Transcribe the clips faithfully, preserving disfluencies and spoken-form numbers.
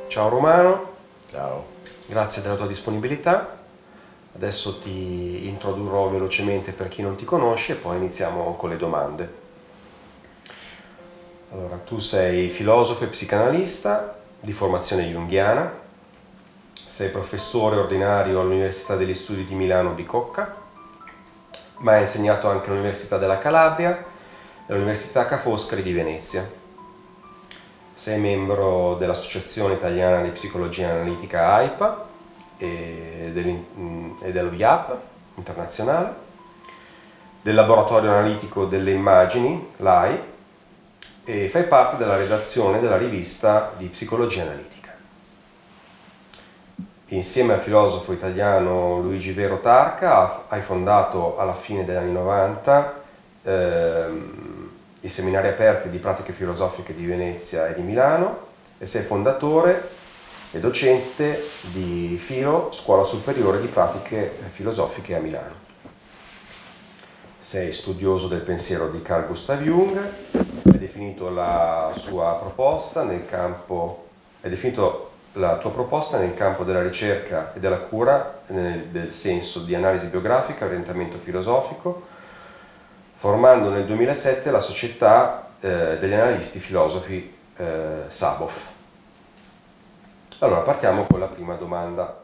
Ciao Romano, Ciao. grazie della tua disponibilità. Adesso ti introdurrò velocemente per chi non ti conosce e poi iniziamo con le domande. Allora, tu sei filosofo e psicanalista di formazione junghiana, sei professore ordinario all'Università degli Studi di Milano Bicocca, ma hai insegnato anche all'Università della Calabria e all'Università Ca' Foscari di Venezia. Sei membro dell'Associazione Italiana di Psicologia Analitica A I P A e, e dello I A P internazionale, del Laboratorio Analitico delle Immagini, l'A I, e fai parte della redazione della rivista di Psicologia Analitica. Insieme al filosofo italiano Luigi Vero Tarca hai fondato alla fine degli anni novanta ehm, i seminari aperti di pratiche filosofiche di Venezia e di Milano e sei fondatore e docente di Filo, Scuola Superiore di Pratiche Filosofiche a Milano. Sei studioso del pensiero di Carl Gustav Jung, hai definito la sua proposta nel campo, hai definito la tua proposta nel campo della ricerca e della cura nel, del senso di analisi biografica e orientamento filosofico, formando nel duemilasette la Società eh, degli Analisti Filosofi eh, SABOF. Allora, partiamo con la prima domanda,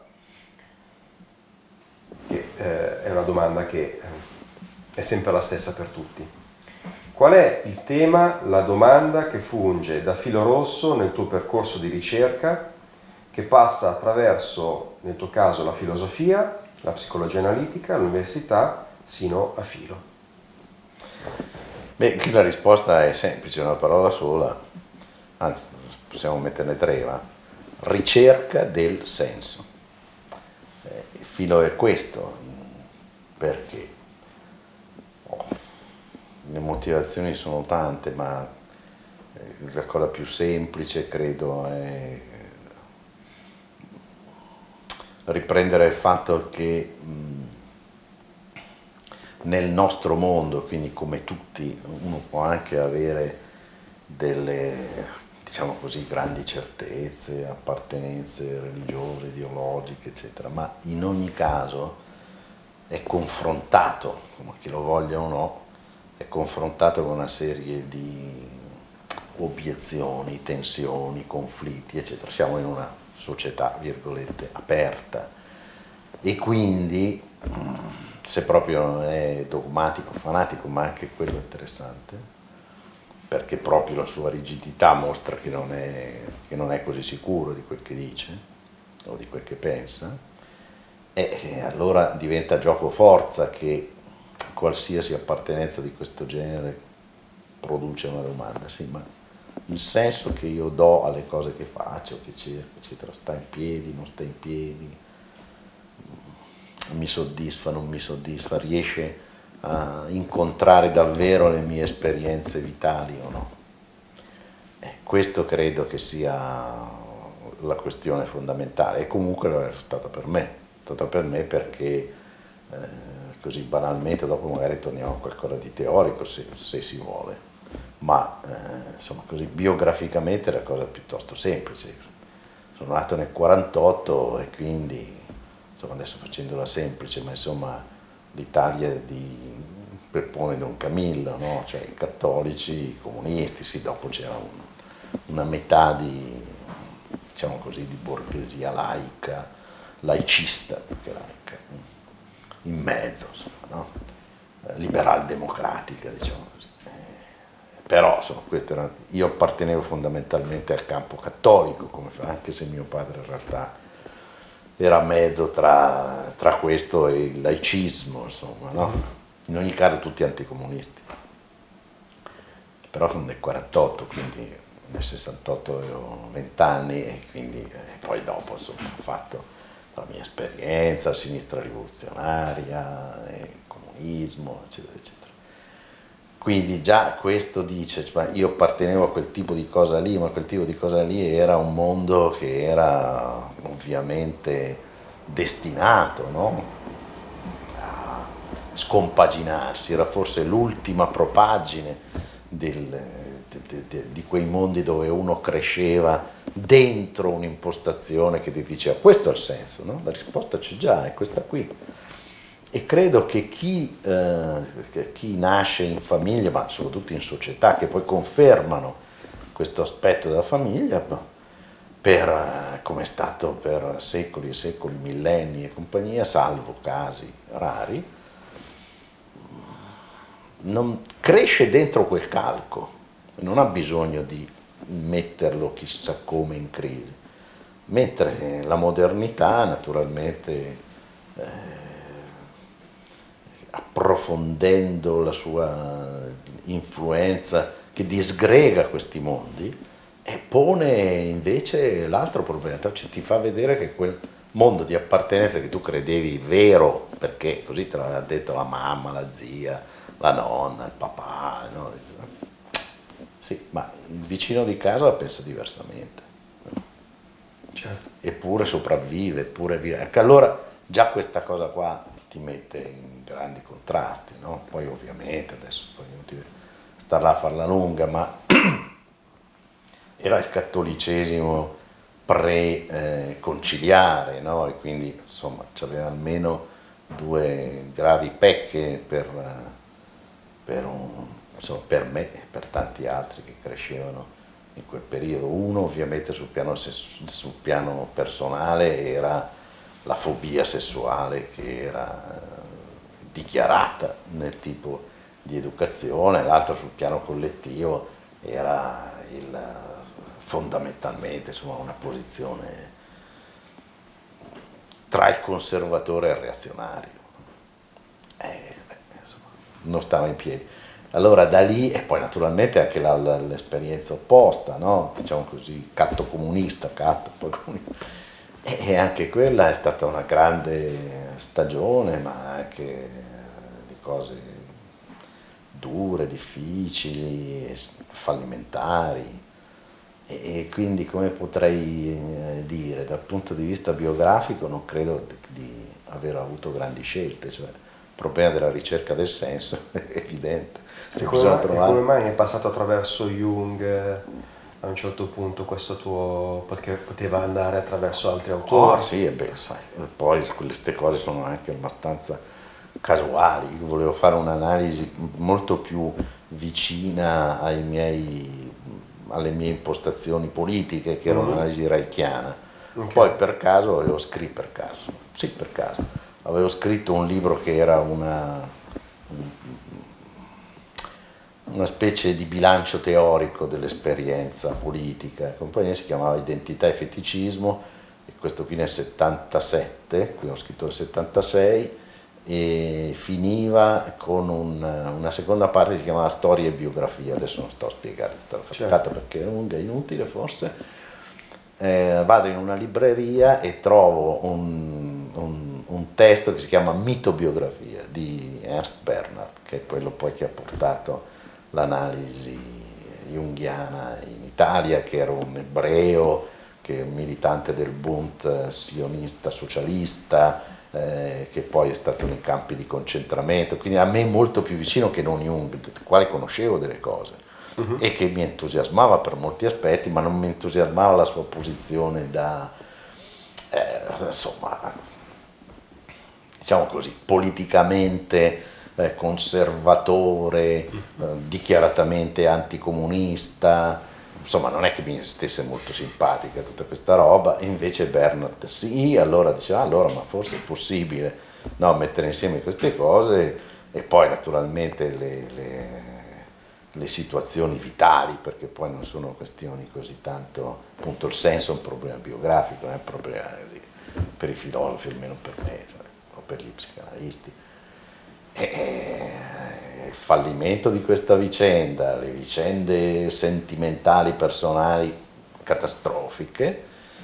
che eh, è una domanda che è sempre la stessa per tutti. Qual è il tema, la domanda che funge da filo rosso nel tuo percorso di ricerca, che passa attraverso, nel tuo caso, la filosofia, la psicologia analitica, l'università, sino a Filo? Beh, qui la risposta è semplice, una parola sola, anzi possiamo metterne tre, ma ricerca del senso. Eh, il filo è questo, perché oh, le motivazioni sono tante, ma eh, la cosa più semplice credo è riprendere il fatto che mh, nel nostro mondo, quindi come tutti, uno può anche avere delle, diciamo così, grandi certezze, appartenenze religiose, ideologiche, eccetera, ma in ogni caso è confrontato, come chi lo voglia o no, è confrontato con una serie di obiezioni, tensioni, conflitti, eccetera. Siamo in una società, virgolette, aperta e quindi se proprio non è dogmatico, fanatico, ma anche quello interessante, perché proprio la sua rigidità mostra che non è, che non è così sicuro di quel che dice o di quel che pensa, e allora diventa gioco forza che qualsiasi appartenenza di questo genere produce una domanda, sì, ma il senso che io do alle cose che faccio, che cerco, eccetera, sta in piedi, non sta in piedi, mi soddisfa, non mi soddisfa, riesce a incontrare davvero le mie esperienze vitali o no? E questo credo che sia la questione fondamentale, e comunque lo è stata per me, è stata per me perché eh, così banalmente, dopo magari torniamo a qualcosa di teorico se, se si vuole, ma eh, insomma così biograficamente è la cosa piuttosto semplice. Sono nato nel quarantotto e quindi, insomma, adesso facendola semplice, ma insomma l'Italia di Peppone Don Camillo, no? Cioè i cattolici, i comunisti, sì, dopo c'era un, una metà di, diciamo così, di borghesia laica, laicista più che laica, in mezzo, insomma, no? Liberal-democratica, diciamo così. Eh, però, insomma, questo era, io appartenevo fondamentalmente al campo cattolico, come, anche se mio padre in realtà era a mezzo tra, tra questo e il laicismo, insomma, no? In ogni caso tutti anticomunisti. Però sono del quarantotto, quindi nel sessantotto avevo venti anni e quindi e poi dopo, insomma, ho fatto la mia esperienza, sinistra rivoluzionaria, comunismo, eccetera, eccetera. Quindi già questo dice, cioè, io appartenevo a quel tipo di cosa lì, ma quel tipo di cosa lì era un mondo che era ovviamente destinato, no? A scompaginarsi, era forse l'ultima propagine del, di, di, di quei mondi dove uno cresceva dentro un'impostazione che ti diceva questo è il senso, no? La risposta c'è già, è questa qui. E credo che chi, eh, che chi nasce in famiglia, ma soprattutto in società, che poi confermano questo aspetto della famiglia, per, come è stato per secoli e secoli, millenni e compagnia, salvo casi rari, non cresce dentro quel calco, non ha bisogno di metterlo chissà come in crisi, mentre la modernità naturalmente eh, approfondendo la sua influenza che disgrega questi mondi e pone invece l'altro problema, cioè ti fa vedere che quel mondo di appartenenza che tu credevi vero, perché così te l'aveva detto la mamma, la zia, la nonna, il papà, no? Sì, ma il vicino di casa la pensa diversamente. Certo. Eppure sopravvive, eppure vive. Ecco, allora già questa cosa qua ti mette in grandi contrasti, no? Poi ovviamente adesso poi è inutile star là a farla lunga, ma era il cattolicesimo pre-conciliare, no? E quindi insomma c'aveva almeno due gravi pecche per, per, un, insomma, per me e per tanti altri che crescevano in quel periodo. Uno ovviamente sul piano, sul piano personale era la fobia sessuale che era dichiarata nel tipo di educazione, l'altro sul piano collettivo era il, fondamentalmente insomma, una posizione tra il conservatore e il reazionario. Eh, insomma, non stava in piedi. Allora da lì, e poi naturalmente anche la, la, l'esperienza opposta, no? Diciamo così, catto comunista, catto, poi comunista. E anche quella è stata una grande stagione, ma anche di cose dure, difficili, fallimentari. E quindi, come potrei dire, dal punto di vista biografico non credo di aver avuto grandi scelte, cioè il problema della ricerca del senso è evidente. E come, mai, trovare... e come mai è passato attraverso Jung a un certo punto questo tuo, perché poteva andare attraverso altri autori? Oh, sì, e beh, sai, poi queste cose sono anche abbastanza casuali. Io volevo fare un'analisi molto più vicina ai miei, alle mie impostazioni politiche, che era mm-hmm. un'analisi reichiana. Okay. Poi per caso avevo scritto, per caso, sì per caso, avevo scritto un libro che era una, una specie di bilancio teorico dell'esperienza politica, compagnia, si chiamava Identità e Feticismo, e questo qui nel settantasette, qui ho scritto nel settantasei, e finiva con un, una seconda parte che si chiamava Storia e Biografia. Adesso non sto a spiegare tutta la faccata, certo, perché è lunga, è inutile forse. Eh, vado in una libreria e trovo un, un, un testo che si chiama Mitobiografia di Ernst Bernhard, che è quello poi che ha portato l'analisi junghiana in Italia, che era un ebreo, che è un militante del Bund sionista socialista, eh, che poi è stato nei campi di concentramento, quindi a me molto più vicino che non Jung, del quale conoscevo delle cose uh-huh. e che mi entusiasmava per molti aspetti, ma non mi entusiasmava la sua posizione da, eh, insomma, diciamo così, politicamente eh, conservatore, eh, dichiaratamente anticomunista. Insomma, non è che mi stesse molto simpatica tutta questa roba, e invece Bernhard sì, allora diceva, ah, allora ma forse è possibile, no, mettere insieme queste cose, e poi naturalmente le, le, le situazioni vitali, perché poi non sono questioni così tanto, appunto il senso è un problema biografico, non è un problema per i filosofi, almeno per me, cioè, o per gli psicanalisti. E il fallimento di questa vicenda, le vicende sentimentali, personali, catastrofiche,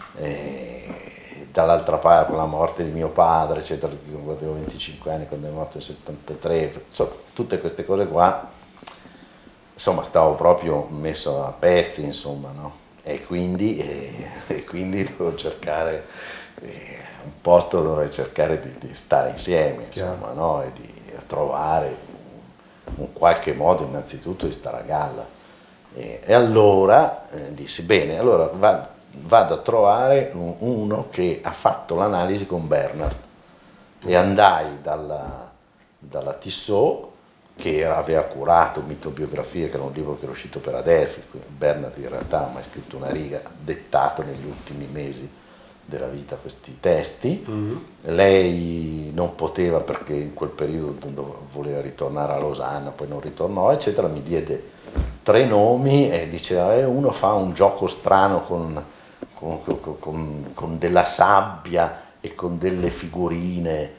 dall'altra parte la morte di mio padre, eccetera, avevo venticinque anni quando è morto nel settantatré, insomma, tutte queste cose qua, insomma, stavo proprio messo a pezzi, insomma, no? E quindi, e, e quindi dovevo cercare eh, un posto dove cercare di, di stare insieme, insomma, no? E di trovare un qualche modo innanzitutto di stare a galla, E, e allora eh, dissi, bene, allora va, vado a trovare un, uno che ha fatto l'analisi con Bernard, e andai dalla, dalla Tissot, che aveva curato Mitobiografia, che era un libro che era uscito per Adelphi. Bernard in realtà mi ha scritto una riga, dettato negli ultimi mesi della vita questi testi. Mm-hmm. Lei non poteva, perché in quel periodo voleva ritornare a Losanna, poi non ritornò, eccetera, mi diede tre nomi e diceva, eh, uno fa un gioco strano con, con, con, con, con della sabbia e con delle figurine.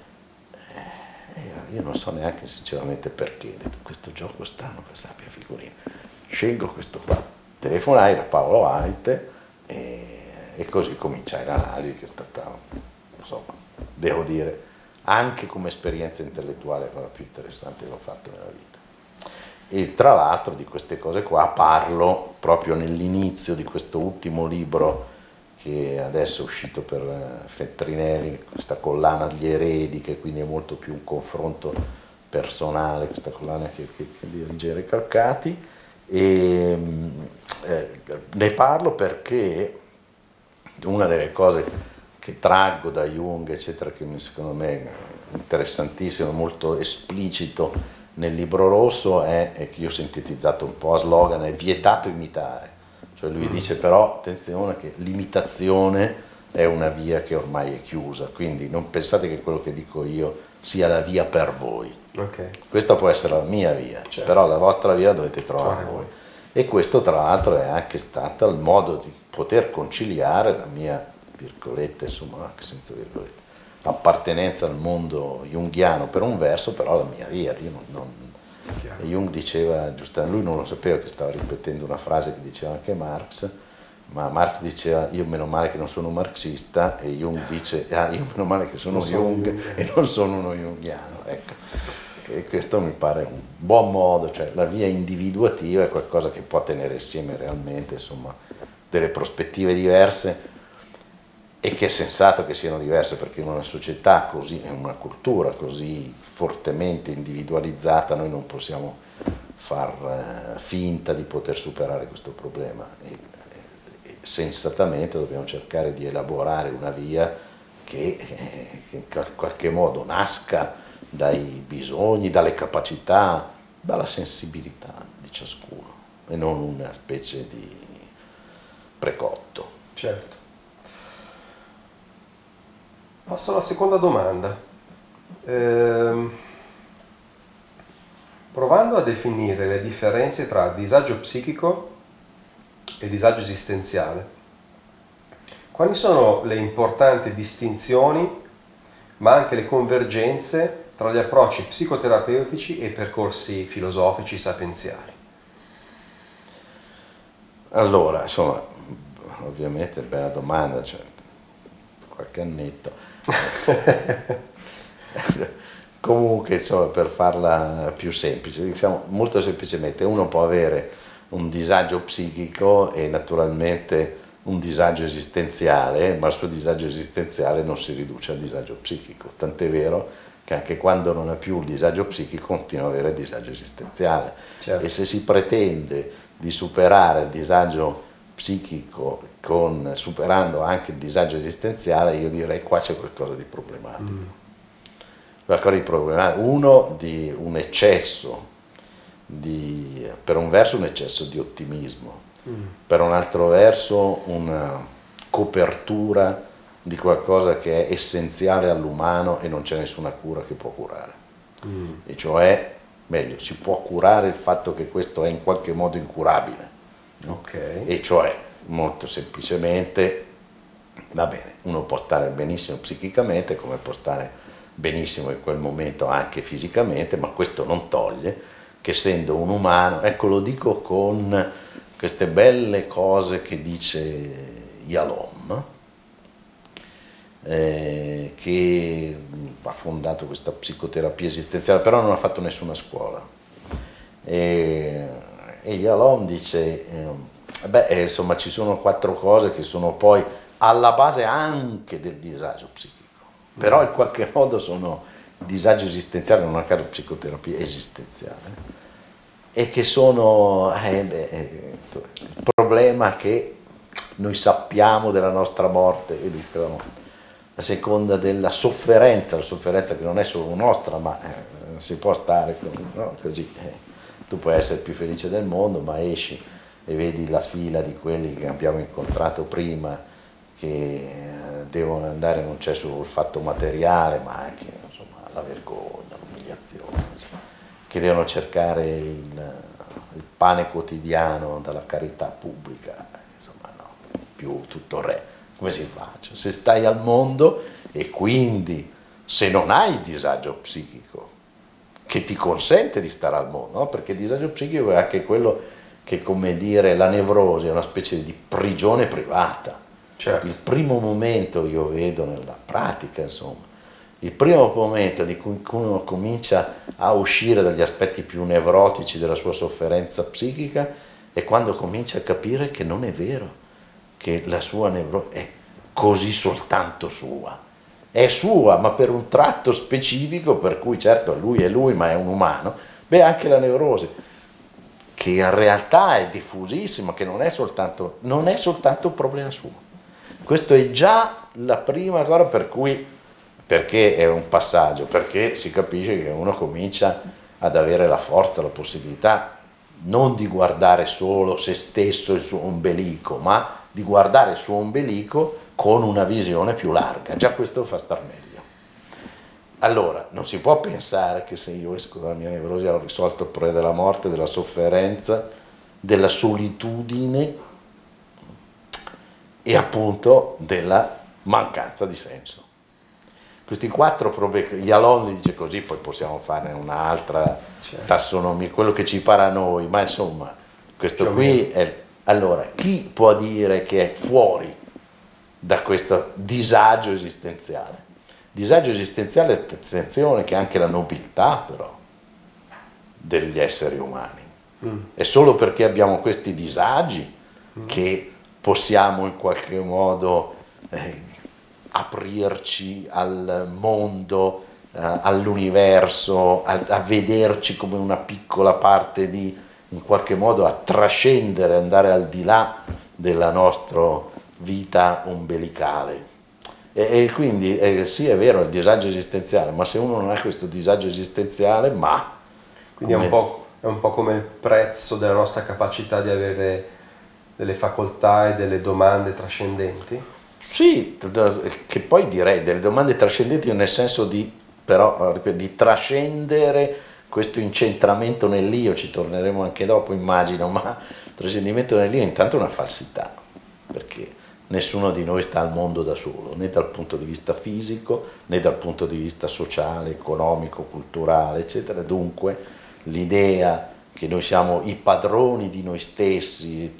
Io non so neanche sinceramente perché, questo gioco strano con sabbia e figurine. Scelgo questo qua, telefonai a Paolo White e, e così cominciai l'analisi, che è stata, insomma, devo dire, anche come esperienza intellettuale quella più interessante che ho fatto nella vita. E tra l'altro di queste cose qua parlo proprio nell'inizio di questo ultimo libro, che adesso è uscito per Feltrinelli, questa collana Gli eredi, che quindi è molto più un confronto personale, questa collana che, che, che dirige Recalcati, e eh, ne parlo perché una delle cose che traggo da Jung, eccetera, che secondo me è interessantissimo, molto esplicito nel libro rosso, è, è che io ho sintetizzato un po' a slogan, è vietato imitare. Cioè lui dice però, attenzione, che l'imitazione è una via che ormai è chiusa, quindi non pensate che quello che dico io sia la via per voi. Okay. Questa può essere la mia via, certo, però la vostra via la dovete trovare voi. E questo tra l'altro è anche stato il modo di poter conciliare la mia, virgolette, insomma anche senza virgolette, appartenenza al mondo junghiano per un verso, però la mia via. Io non, non, E Jung diceva, giustamente, lui non lo sapeva che stava ripetendo una frase che diceva anche Marx, ma Marx diceva, io meno male che non sono un marxista, e Jung dice, ah, io meno male che sono Jung e non sono uno junghiano. Ecco. E questo mi pare un buon modo, cioè la via individuativa è qualcosa che può tenere insieme realmente, insomma, delle prospettive diverse, e che è sensato che siano diverse, perché in una società così, in una cultura così fortemente individualizzata, noi non possiamo far eh, finta di poter superare questo problema, e, e sensatamente dobbiamo cercare di elaborare una via che, eh, che in qualche modo nasca dai bisogni, dalle capacità, dalla sensibilità di ciascuno, e non una specie di precotto. Certo. Passo alla seconda domanda. Ehm, provando a definire le differenze tra disagio psichico e disagio esistenziale, quali sono le importanti distinzioni, ma anche le convergenze tra gli approcci psicoterapeutici e i percorsi filosofici sapienziali? Allora, insomma, ovviamente bella domanda, cioè, qualche annetto. Comunque, insomma, per farla più semplice, diciamo molto semplicemente, uno può avere un disagio psichico e naturalmente un disagio esistenziale, ma il suo disagio esistenziale non si riduce al disagio psichico, tant'è vero che anche quando non ha più il disagio psichico continua ad avere il disagio esistenziale. Certo. E se si pretende di superare il disagio psichico con, superando anche il disagio esistenziale, io direi qua c'è qualcosa di problematico. Mm. Qualcosa di problematico. Uno, di un eccesso, di, per un verso un eccesso di ottimismo, mm. per un altro verso una copertura di qualcosa che è essenziale all'umano e non c'è nessuna cura che può curare. Mm. E cioè, meglio, si può curare il fatto che questo è in qualche modo incurabile. Okay. E cioè, molto semplicemente, va bene, uno può stare benissimo psichicamente, come può stare benissimo in quel momento anche fisicamente, ma questo non toglie che, essendo un umano, ecco, lo dico con queste belle cose che dice Yalom, eh, che ha fondato questa psicoterapia esistenziale, però non ha fatto nessuna scuola. E, E Yalom dice, eh, beh, eh, insomma, ci sono quattro cose che sono poi alla base anche del disagio psichico, però in qualche modo sono disagio esistenziale, non a caso psicoterapia esistenziale. e che sono eh, beh, il problema che noi sappiamo della nostra morte, vedi, a seconda della sofferenza, la sofferenza che non è solo nostra, ma eh, non si può stare con, no? Così. Eh. Tu puoi essere il più felice del mondo, ma esci e vedi la fila di quelli che abbiamo incontrato prima, che eh, devono andare, non c'è solo il fatto materiale, ma anche insomma, la vergogna, l'umiliazione, che devono cercare il, il pane quotidiano dalla carità pubblica, insomma no, più tutto il re. Come si fa? Cioè, se stai al mondo e quindi se non hai disagio psichico che ti consente di stare al mondo, no? Perché il disagio psichico è anche quello che, come dire, la nevrosi è una specie di prigione privata. Certo. Il primo momento, io vedo nella pratica, insomma, il primo momento di cui uno comincia a uscire dagli aspetti più nevrotici della sua sofferenza psichica è quando comincia a capire che non è vero, che la sua nevrosi è così soltanto sua. È sua, ma per un tratto specifico, per cui certo lui è lui, ma è un umano. Beh, anche la nevrosi, che in realtà è diffusissima, che non è soltanto, non è soltanto un problema suo. Questo è già la prima cosa per cui, perché è un passaggio, perché si capisce che uno comincia ad avere la forza, la possibilità non di guardare solo se stesso, il suo ombelico, ma di guardare il suo ombelico con una visione più larga. Già questo fa star meglio. Allora, non si può pensare che se io esco dalla mia nevrosi ho risolto il problema della morte, della sofferenza, della solitudine e appunto della mancanza di senso. Questi quattro problemi, Yalom li dice così, poi possiamo fare un'altra certo. tassonomia, quello che ci pare a noi, ma insomma, questo qui è... Allora, chi può dire che è fuori da questo disagio esistenziale? Disagio esistenziale, attenzione, che è anche la nobiltà però degli esseri umani. Mm. È solo perché abbiamo questi disagi mm. che possiamo in qualche modo eh, aprirci al mondo, eh, all'universo, a, a vederci come una piccola parte di, in qualche modo a trascendere, andare al di là della nostra vita ombelicale. E, e quindi eh, sì, è vero il disagio esistenziale, ma se uno non ha questo disagio esistenziale, ma... Quindi come... è, un po', è un po' come il prezzo della nostra capacità di avere delle facoltà e delle domande trascendenti? Sì, che poi direi delle domande trascendenti nel senso di, però, di trascendere questo incentramento nell'io, ci torneremo anche dopo immagino, ma il trascendimento nell'io è intanto una falsità, perché nessuno di noi sta al mondo da solo, né dal punto di vista fisico, né dal punto di vista sociale, economico, culturale, eccetera. Dunque l'idea che noi siamo i padroni di noi stessi,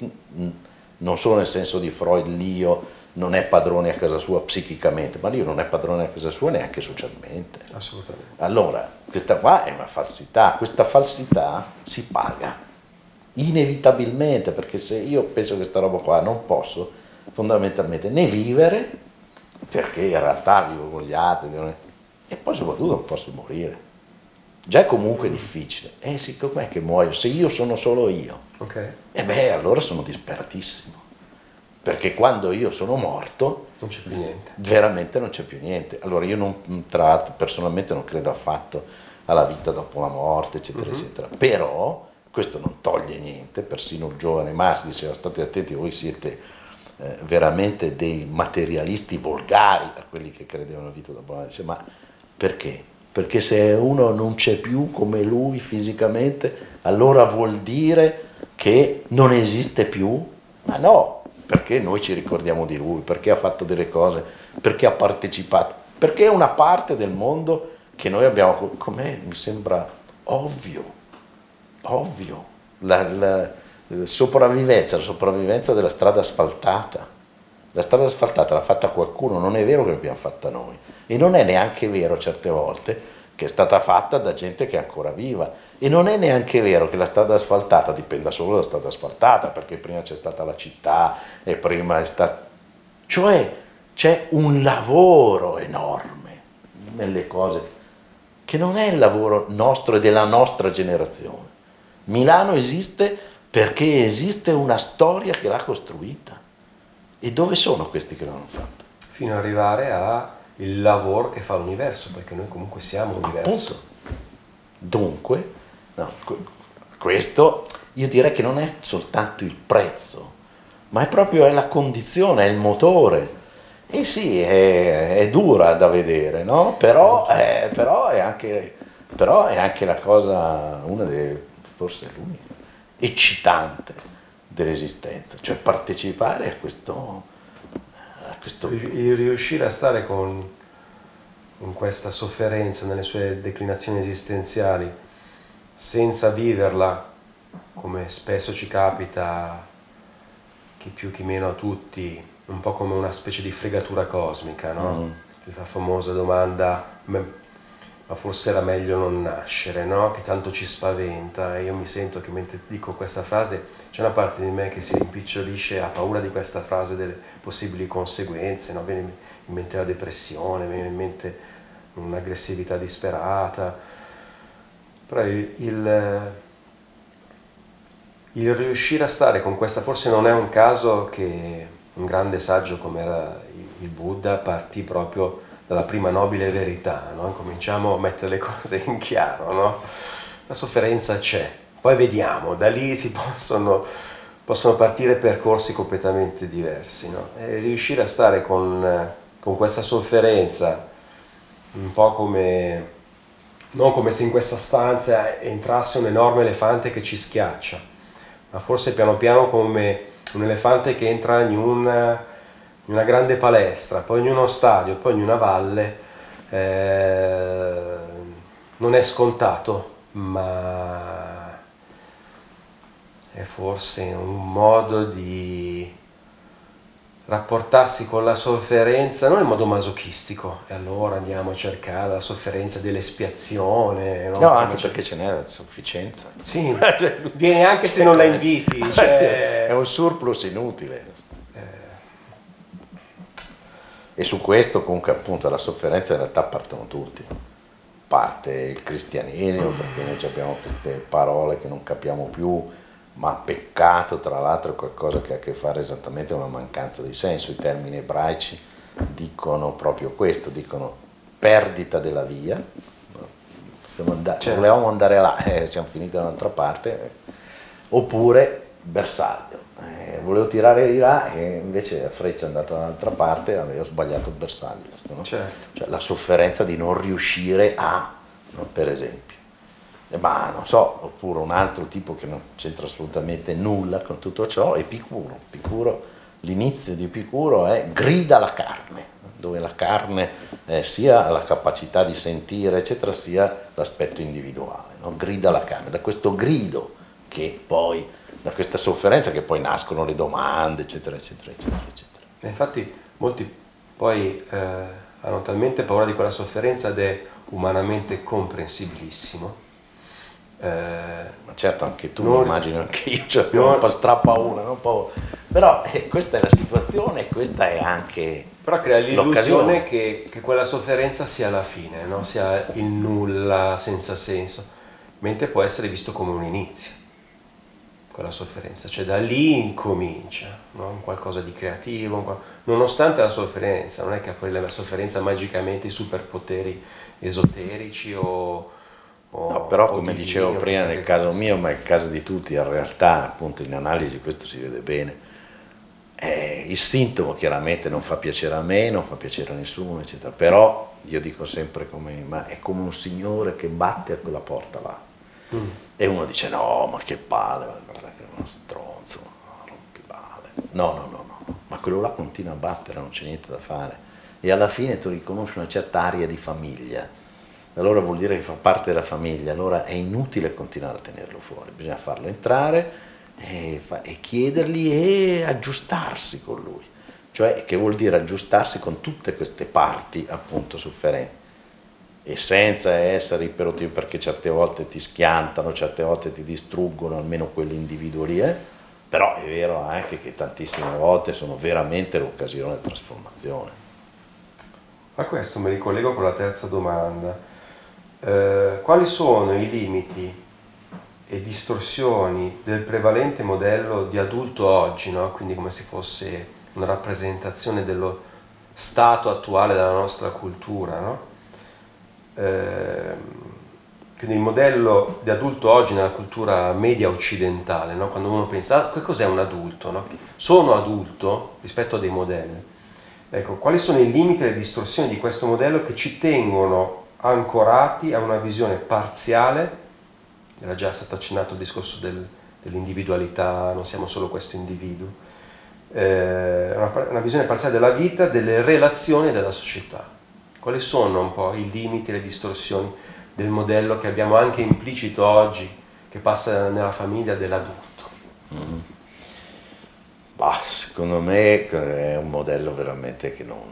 non solo nel senso di Freud, l'io non è padrone a casa sua psichicamente, ma l'io non è padrone a casa sua neanche socialmente. Assolutamente. Allora, questa qua è una falsità, questa falsità si paga, inevitabilmente, perché se io penso che questa roba qua non posso fondamentalmente né vivere, perché in realtà vivo con gli altri, e poi soprattutto non posso morire. Già è comunque difficile. Eh sì, com'è che muoio? Se io sono solo io, okay. E beh, allora sono disperatissimo. Perché quando io sono morto, non c'è più niente. Veramente non c'è più niente. Allora io non, tra l'altro personalmente non credo affatto alla vita dopo la morte, eccetera, uh-huh. eccetera. Però questo non toglie niente, persino il giovane Marx diceva: state attenti, voi siete eh, veramente dei materialisti volgari a quelli che credevano alla vita dopo la morte. Dice, ma perché? Perché se uno non c'è più come lui fisicamente, allora vuol dire che non esiste più? Ma no, perché noi ci ricordiamo di lui, perché ha fatto delle cose, perché ha partecipato, perché è una parte del mondo che noi abbiamo, com'è, mi sembra ovvio, ovvio, la, la, la sopravvivenza, la sopravvivenza della strada asfaltata. La strada asfaltata l'ha fatta qualcuno, non è vero che l'abbiamo fatta noi, e non è neanche vero certe volte che è stata fatta da gente che è ancora viva, e non è neanche vero che la strada asfaltata dipenda solo dalla strada asfaltata, perché prima c'è stata la città e prima è stato... Cioè c'è un lavoro enorme nelle cose, che non è il lavoro nostro e della nostra generazione, Milano esiste perché esiste una storia che l'ha costruita. E dove sono questi che l'hanno fatto? Fino ad arrivare al lavoro che fa l'universo, perché noi comunque siamo l'universo. Appunto. Dunque, no, questo io direi che non è soltanto il prezzo, ma è proprio è la condizione, è il motore. E sì, è, è dura da vedere, no? Però è, però è anche, però è anche la cosa, una delle, forse l'unica, eccitante dell'esistenza, cioè partecipare a questo, a questo... Il riuscire a stare con, con questa sofferenza nelle sue declinazioni esistenziali senza viverla, come spesso ci capita, chi più chi meno a tutti, un po' come una specie di fregatura cosmica, no? Mm. La famosa domanda, ma forse era meglio non nascere, no? Che tanto ci spaventa. E io mi sento che mentre dico questa frase c'è una parte di me che si rimpicciolisce, ha paura di questa frase, delle possibili conseguenze, no? Viene in mente la depressione, viene in mente un'aggressività disperata. Però il, il, il riuscire a stare con questa, forse non è un caso che un grande saggio come era il Buddha partì proprio dalla prima nobile verità, no? Cominciamo a mettere le cose in chiaro, no? La sofferenza c'è, poi vediamo, da lì si possono, possono partire percorsi completamente diversi, no? E riuscire a stare con, con questa sofferenza, un po' come, non come se in questa stanza entrasse un enorme elefante che ci schiaccia, ma forse piano piano come un elefante che entra in una, in una grande palestra, poi in uno stadio, poi in una valle. Eh, non è scontato, ma è forse un modo di rapportarsi con la sofferenza, non in modo masochistico, e allora andiamo a cercare la sofferenza dell'espiazione. No, no anche perché ce n'è a sufficienza. Sì, viene anche se non la inviti. Cioè... È un surplus inutile. E su questo comunque appunto la sofferenza in realtà partono tutti. Parte il cristianesimo, perché noi abbiamo queste parole che non capiamo più, ma peccato tra l'altro è qualcosa che ha a che fare esattamente con una mancanza di senso. I termini ebraici dicono proprio questo, dicono perdita della via, siamo andati, certo. Volevamo andare là, eh, siamo finiti da un'altra parte, oppure bersaglio, eh, volevo tirare di là e invece la freccia è andata dall'altra parte e avevo sbagliato il bersaglio, no? Certo. Cioè la sofferenza di non riuscire a, no, per esempio. Ma non so, oppure un altro tipo che non c'entra assolutamente nulla con tutto ciò, Epicuro. Epicuro, l'inizio di Epicuro è grida la carne, dove la carne è sia la capacità di sentire, eccetera, sia l'aspetto individuale, no? Grida la carne, da questo grido che poi, da questa sofferenza che poi nascono le domande, eccetera, eccetera, eccetera, eccetera. E infatti molti poi eh, hanno talmente paura di quella sofferenza ed è umanamente comprensibilissimo. Eh, ma certo anche tu, non, immagino anche io, cioè non, un po' strappaura, un po', però eh, questa è la situazione, questa è anche però crea l'illusione che, che quella sofferenza sia la fine, no? Sia il nulla senza senso, mentre può essere visto come un inizio quella sofferenza, cioè da lì incomincia, no? Un qualcosa di creativo, un qual... nonostante la sofferenza, non è che poi la sofferenza magicamente i superpoteri esoterici o no, però come dicevo prima nel caso mio, ma nel caso di tutti, in realtà appunto in analisi questo si vede bene, eh, il sintomo chiaramente non fa piacere a me, non fa piacere a nessuno, eccetera, però io dico sempre come, ma è come un signore che batte a quella porta là, mm. E uno dice no, ma che palle, guarda che è uno stronzo, no, rompiballe, no, no, no, no, ma quello là continua a battere, non c'è niente da fare, e alla fine tu riconosci una certa aria di famiglia. Allora vuol dire che fa parte della famiglia, allora è inutile continuare a tenerlo fuori, bisogna farlo entrare e, fa, e chiedergli e aggiustarsi con lui, cioè che vuol dire aggiustarsi con tutte queste parti appunto sofferenti e senza essere iperottivi, perché certe volte ti schiantano, certe volte ti distruggono, almeno quell'individuo lì, eh? Però è vero anche che tantissime volte sono veramente l'occasione di trasformazione. A questo mi ricollego con la terza domanda. Eh, quali sono i limiti e e distorsioni del prevalente modello di adulto oggi, no? Quindi come se fosse una rappresentazione dello stato attuale della nostra cultura, no? Ehm, quindi il modello di adulto oggi nella cultura media occidentale, no? Quando uno pensa, ah, che cos'è un adulto? No? Sono adulto rispetto a dei modelli. Ecco, quali sono i limiti e le distorsioni di questo modello che ci tengono ancorati a una visione parziale? Era già stato accennato il discorso del, dell'individualità, non siamo solo questo individuo, eh, una, una visione parziale della vita, delle relazioni della società. Quali sono un po' i limiti e le distorsioni del modello che abbiamo anche implicito oggi, che passa nella famiglia dell'adulto? Mm. Bah, secondo me è un modello veramente che non,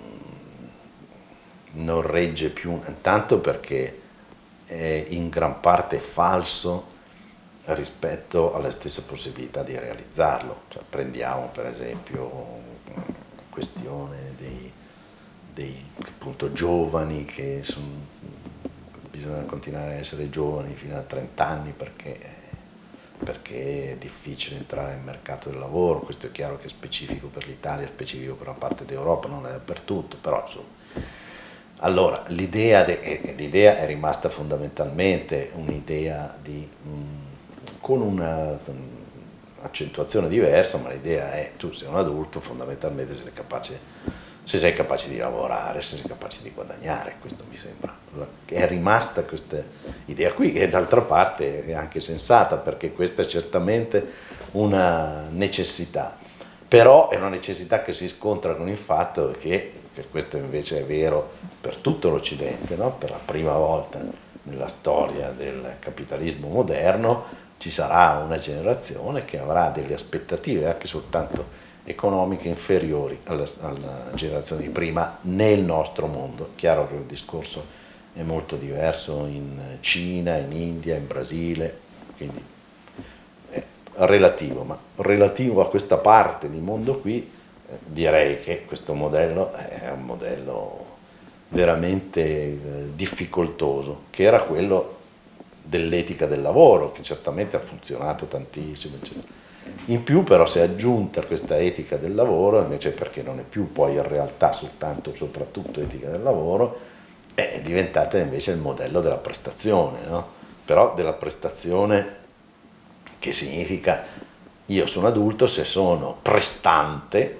non regge più, intanto perché è in gran parte falso rispetto alla stessa possibilità di realizzarlo. Cioè, prendiamo per esempio la questione dei, dei appunto, giovani che sono, bisogna continuare a essere giovani fino a trenta anni perché, perché è difficile entrare nel mercato del lavoro. Questo è chiaro che è specifico per l'Italia, è specifico per una parte d'Europa, non è dappertutto, però insomma. Allora, l'idea è rimasta fondamentalmente un'idea di, mh, con un'accentuazione diversa, ma l'idea è tu sei un adulto, fondamentalmente se sei capace, se sei capace di lavorare, se sei capace di guadagnare, questo mi sembra. È rimasta questa idea qui, e d'altra parte è anche sensata, perché questa è certamente una necessità, però è una necessità che si scontra con il fatto che, che questo invece è vero per tutto l'Occidente, no? Per la prima volta nella storia del capitalismo moderno ci sarà una generazione che avrà delle aspettative anche soltanto economiche inferiori alla, alla generazione di prima nel nostro mondo. Chiaro che il discorso è molto diverso in Cina, in India, in Brasile, quindi è relativo, ma relativo a questa parte di mondo qui eh, direi che questo modello è un modello veramente eh, difficoltoso, che era quello dell'etica del lavoro, che certamente ha funzionato tantissimo, eccetera. In più però si è aggiunta questa etica del lavoro, invece perché non è più poi in realtà soltanto, soprattutto etica del lavoro, è diventata invece il modello della prestazione, no? Però della prestazione che significa io sono adulto se sono prestante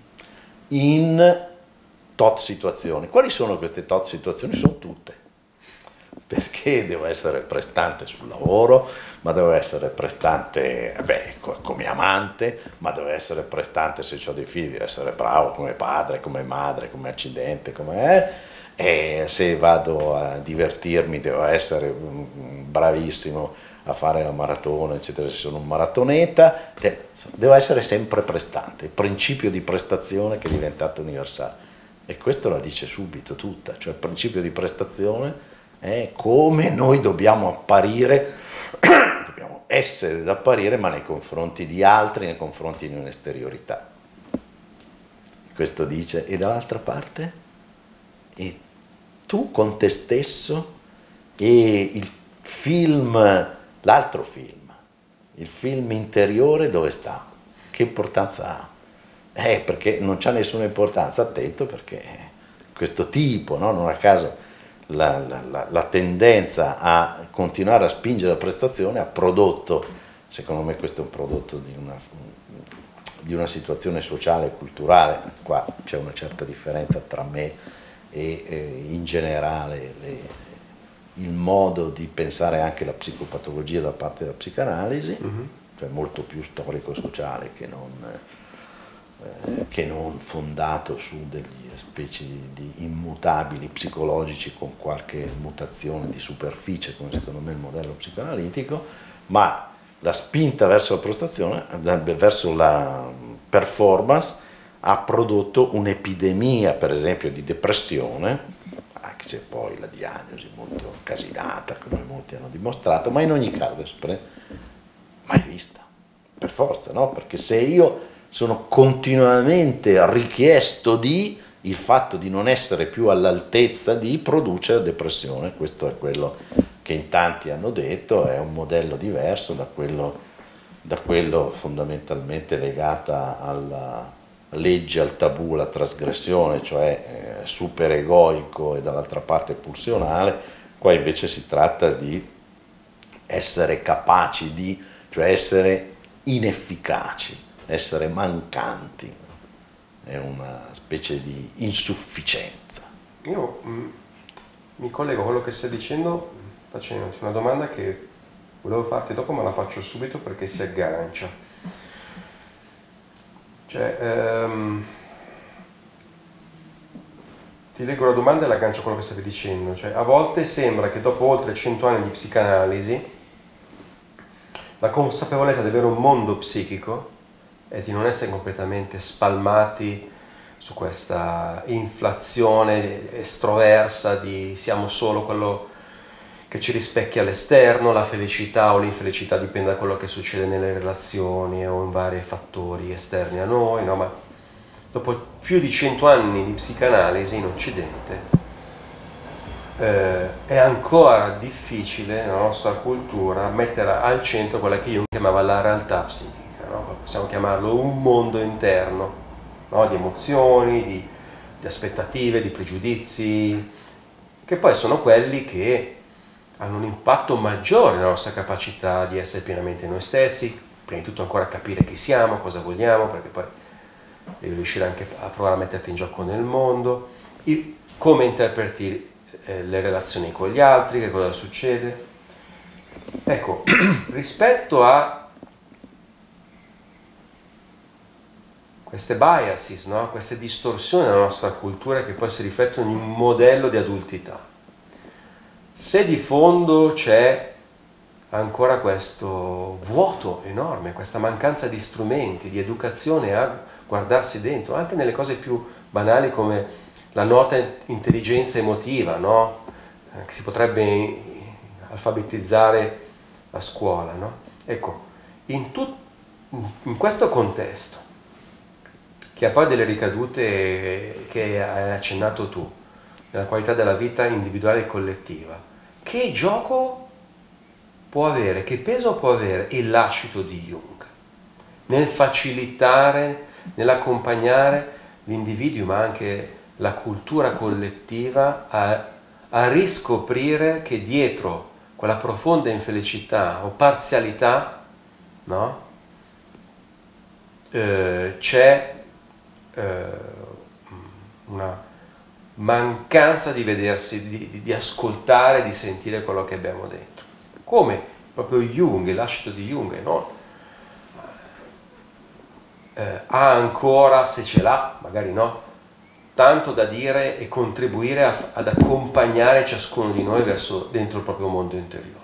in tot situazioni. Quali sono queste tot situazioni? Sono tutte. Perché devo essere prestante sul lavoro, ma devo essere prestante beh, come amante, ma devo essere prestante se ho dei figli, devo essere bravo come padre, come madre, come accidente, come è, e se vado a divertirmi devo essere bravissimo a fare la maratona, eccetera, se sono un maratoneta, devo essere sempre prestante, il principio di prestazione che è diventato universale. E questo la dice subito tutta, cioè il principio di prestazione è come noi dobbiamo apparire, dobbiamo essere da apparire, ma nei confronti di altri, nei confronti di un'esteriorità. Questo dice, e dall'altra parte, e tu con te stesso, e il film, l'altro film, il film interiore dove sta? Che importanza ha? Eh, perché non c'ha nessuna importanza, attento, perché questo tipo, no? Non a caso la, la, la tendenza a continuare a spingere la prestazione ha prodotto, secondo me questo è un prodotto di una, di una situazione sociale e culturale, qua c'è una certa differenza tra me e eh, in generale le, il modo di pensare anche la psicopatologia da parte della psicanalisi, mm-hmm. Cioè molto più storico-sociale che non... che non fondato su delle specie di immutabili psicologici con qualche mutazione di superficie, come secondo me il modello psicoanalitico, ma la spinta verso la prestazione, verso la performance, ha prodotto un'epidemia, per esempio, di depressione, anche se poi la diagnosi è molto casinata, come molti hanno dimostrato, ma in ogni caso, mai vista, per forza, no? Perché se io sono continuamente richiesto di, il fatto di non essere più all'altezza di produce depressione, questo è quello che in tanti hanno detto è un modello diverso da quello, da quello fondamentalmente legata alla legge, al tabù, alla trasgressione, cioè eh, super egoico e dall'altra parte pulsionale. Qua invece si tratta di essere capaci di, cioè essere inefficaci, essere mancanti, è una specie di insufficienza. Io mh, mi collego a quello che stai dicendo facendoti una domanda che volevo farti dopo, ma la faccio subito perché si aggancia. Cioè, ehm, ti leggo la domanda e l'aggancio a quello che stavi dicendo. Cioè, a volte sembra che dopo oltre cento anni di psicanalisi la consapevolezza di avere un mondo psichico e di non essere completamente spalmati su questa inflazione estroversa di siamo solo quello che ci rispecchia all'esterno, la felicità o l'infelicità dipende da quello che succede nelle relazioni o in vari fattori esterni a noi, no? Ma dopo più di cento anni di psicanalisi in Occidente eh, è ancora difficile nella nostra cultura mettere al centro quella che Jung chiamava la realtà psichica, no? Possiamo chiamarlo un mondo interno, no? Di emozioni, di, di aspettative, di pregiudizi, che poi sono quelli che hanno un impatto maggiore nella nostra capacità di essere pienamente noi stessi, prima di tutto ancora capire chi siamo, cosa vogliamo, perché poi devi riuscire anche a provare a metterti in gioco nel mondo, il, come interpreti eh, le relazioni con gli altri, che cosa succede. Ecco, rispetto a queste biases, no? Queste distorsioni nella nostra cultura che poi si riflettono in un modello di adultità, se di fondo c'è ancora questo vuoto enorme, questa mancanza di strumenti, di educazione a guardarsi dentro, anche nelle cose più banali come la nota intelligenza emotiva, no? Eh, che si potrebbe alfabetizzare a scuola, no? Ecco, in, tut- in questo contesto, che ha poi delle ricadute che hai accennato tu, nella qualità della vita individuale e collettiva, che gioco può avere, che peso può avere il lascito di Jung nel facilitare, nell'accompagnare l'individuo, ma anche la cultura collettiva a, a riscoprire che dietro quella profonda infelicità o parzialità, no? eh, c'è eh, una mancanza di vedersi, di, di ascoltare, di sentire quello che abbiamo dentro. Come proprio Jung, il lascito di Jung, no? eh, ha ancora, se ce l'ha, magari no, tanto da dire e contribuire a, ad accompagnare ciascuno di noi verso dentro il proprio mondo interiore.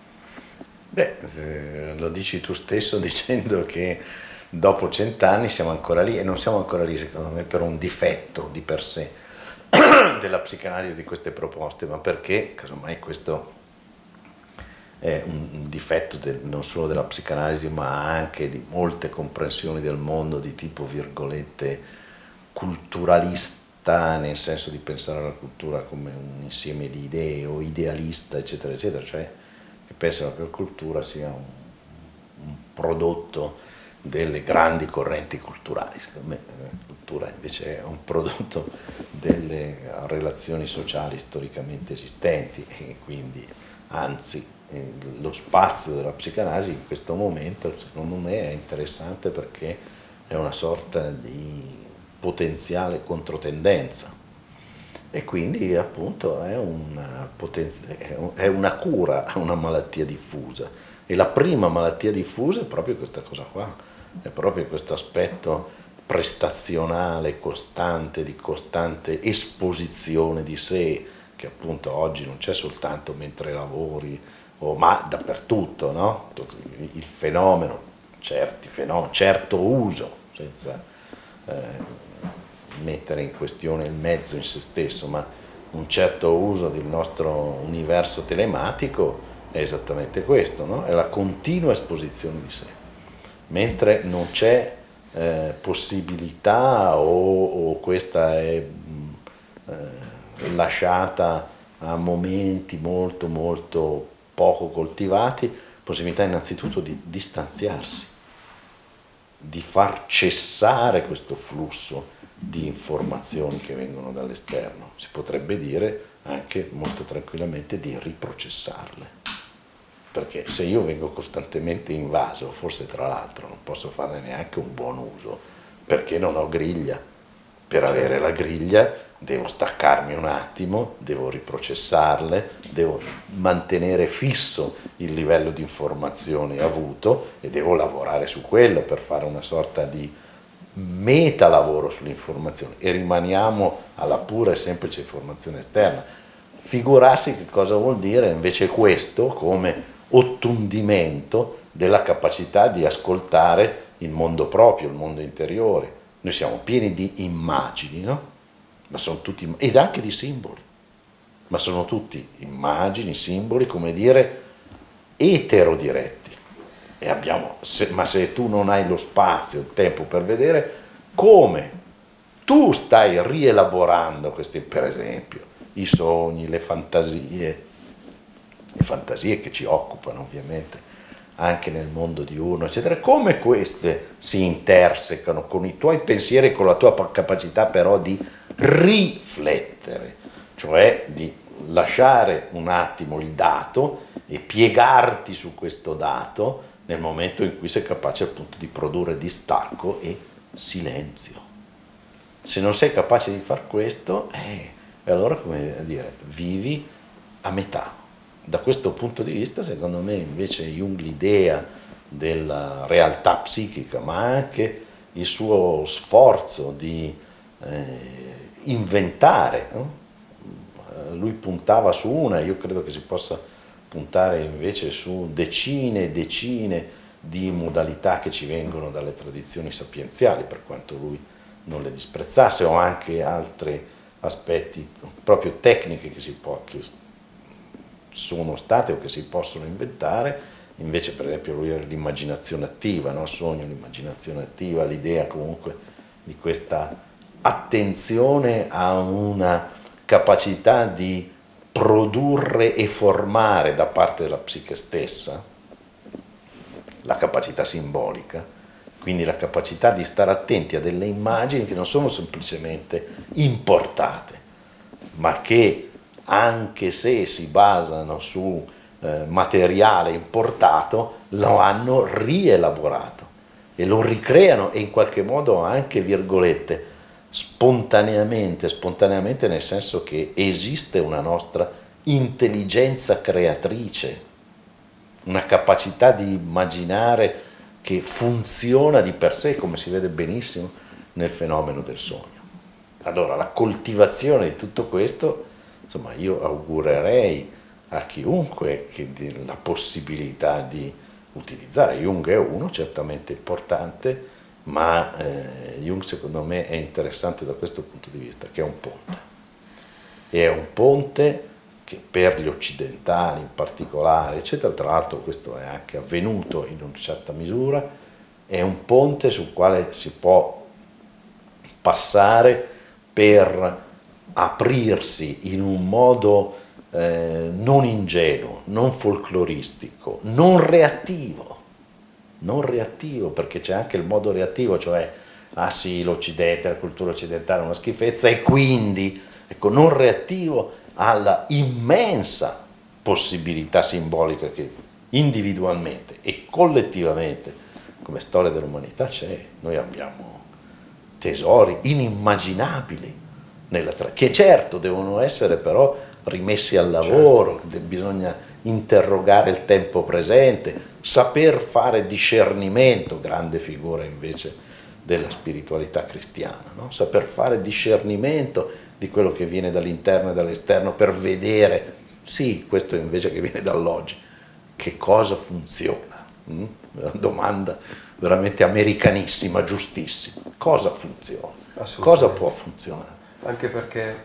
Beh, lo dici tu stesso dicendo che dopo cent'anni siamo ancora lì, e non siamo ancora lì secondo me per un difetto di per sé della psicanalisi, di queste proposte, ma perché casomai questo è un difetto del, non solo della psicanalisi ma anche di molte comprensioni del mondo di tipo virgolette culturalista, nel senso di pensare alla cultura come un insieme di idee, o idealista eccetera eccetera, cioè che pensano che la cultura sia un, un prodotto delle grandi correnti culturali. Secondo me la cultura invece è un prodotto delle relazioni sociali storicamente esistenti, e quindi anzi lo spazio della psicanalisi in questo momento secondo me è interessante perché è una sorta di potenziale controtendenza, e quindi appunto è una, è una cura a una malattia diffusa, e la prima malattia diffusa è proprio questa cosa qua, è proprio questo aspetto prestazionale costante, di costante esposizione di sé, che appunto oggi non c'è soltanto mentre lavori, o, ma dappertutto, no? Il fenomeno, certi fenomeni, certo uso, senza eh, mettere in questione il mezzo in se stesso, ma un certo uso del nostro universo telematico è esattamente questo, no? È la continua esposizione di sé, mentre non c'è eh, possibilità o, o questa è eh, lasciata a momenti molto molto poco coltivati, possibilità innanzitutto di distanziarsi, di far cessare questo flusso di informazioni che vengono dall'esterno. Si potrebbe dire anche molto tranquillamente di riprocessarle. Perché se io vengo costantemente invaso, forse tra l'altro non posso farne neanche un buon uso, perché non ho griglia. Per avere la griglia devo staccarmi un attimo, devo riprocessarle, devo mantenere fisso il livello di informazione avuto e devo lavorare su quello per fare una sorta di meta lavoro sull'informazione e rimaniamo alla pura e semplice informazione esterna. Figurarsi che cosa vuol dire invece questo come ottundimento della capacità di ascoltare il mondo proprio, il mondo interiore. Noi siamo pieni di immagini, no? Ma sono tutti, ed anche di simboli, ma sono tutti immagini, simboli, come dire, eterodiretti. E abbiamo, se, ma se tu non hai lo spazio, il tempo per vedere come tu stai rielaborando questi, per esempio, i sogni, le fantasie, le fantasie che ci occupano ovviamente anche nel mondo diurno, eccetera, come queste si intersecano con i tuoi pensieri e con la tua capacità però di riflettere, cioè di lasciare un attimo il dato e piegarti su questo dato nel momento in cui sei capace appunto di produrre distacco e silenzio. Se non sei capace di far questo, eh, allora come dire, vivi a metà. Da questo punto di vista, secondo me, invece Jung l'idea della realtà psichica, ma anche il suo sforzo di eh, inventare, no? Lui puntava su una, io credo che si possa puntare invece su decine e decine di modalità che ci vengono dalle tradizioni sapienziali, per quanto lui non le disprezzasse, o anche altri aspetti, proprio tecniche che si può, che sono state o che si possono inventare. Invece per esempio lui era l'immaginazione attiva, no? Il sogno, l'immaginazione attiva, l'idea comunque di questa attenzione a una capacità di produrre e formare da parte della psiche stessa, la capacità simbolica, quindi la capacità di stare attenti a delle immagini che non sono semplicemente importate, ma che anche se si basano su eh, materiale importato, lo hanno rielaborato e lo ricreano e in qualche modo anche, virgolette, spontaneamente, spontaneamente nel senso che esiste una nostra intelligenza creatrice, una capacità di immaginare che funziona di per sé, come si vede benissimo nel fenomeno del sogno. Allora la coltivazione di tutto questo, insomma, io augurerei a chiunque che la possibilità di utilizzare. Jung è uno certamente importante, ma eh, Jung secondo me è interessante da questo punto di vista, che è un ponte. E è un ponte che per gli occidentali in particolare, eccetera, tra l'altro questo è anche avvenuto in una certa misura, è un ponte sul quale si può passare per aprirsi in un modo eh, non ingenuo, non folcloristico, non reattivo, non reattivo, perché c'è anche il modo reattivo, cioè, ah sì, l'Occidente, la cultura occidentale è una schifezza, e quindi, ecco, non reattivo alla immensa possibilità simbolica che individualmente e collettivamente, come storia dell'umanità, c'è. Noi abbiamo tesori inimmaginabili, nella tra- che certo devono essere però rimessi al lavoro, certo. Bisogna interrogare il tempo presente, saper fare discernimento, grande figura invece della spiritualità cristiana, no? Saper fare discernimento di quello che viene dall'interno e dall'esterno per vedere, sì, questo invece che viene dall'oggi, che cosa funziona? Mm? Una domanda veramente americanissima, giustissima. Cosa funziona? Cosa può funzionare? Anche perché